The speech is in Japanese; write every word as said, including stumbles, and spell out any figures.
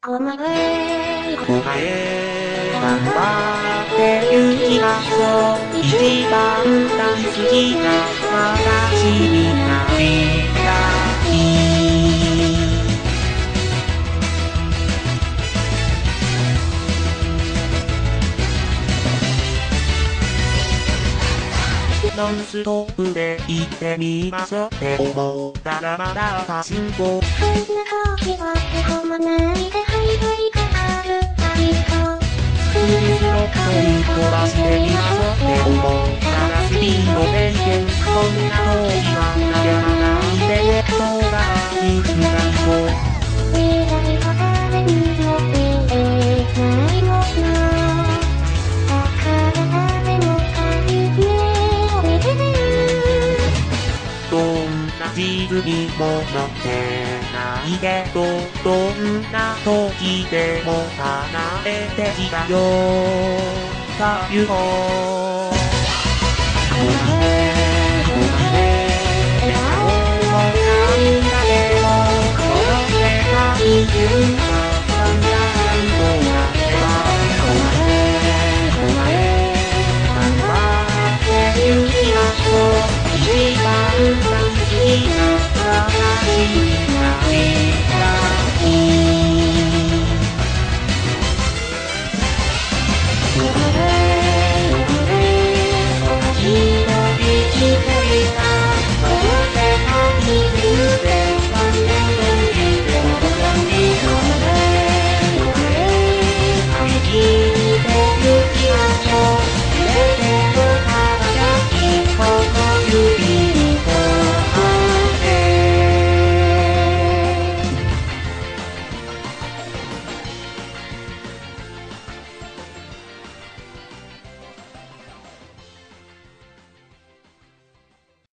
お前、 お前、頑張って行きましょう。一番大好きな私になりたい。ノンストップで行ってみましょうって思ったらまだパチンコ。 そんな時はへこまないでハイハイがあるタイト。 スリスロットに飛ばしてみましょうって思ったらスピードでいける。こんな時は悩まないでネットがいくらと。 未来は誰にも見えないもの。だから誰も仮におめでてる。 どんな地図にも載ってないけど、どんな時でも叶えてきたよ。さあ行こう。